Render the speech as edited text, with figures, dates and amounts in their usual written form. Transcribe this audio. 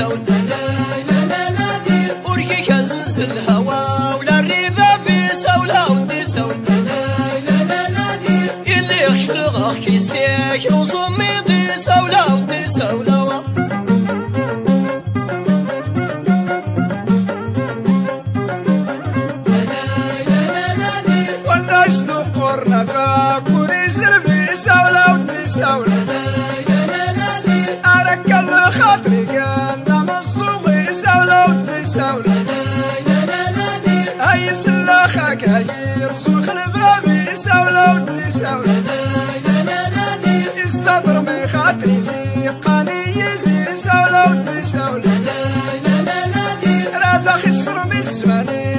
تسول وركي كزمز الهوا ولا الريبة بيسولها ودي سول اللي يخشلغ كيسيك وصمي دي سولها ودي سولها أرك الخاطري كان مصوغي سولة وتسولة أي سلاخك هير سوخ البابي سولة وتسولة استضرمي خاطري سيقاني يزي سولة وتسولة راجع خسر بالزماني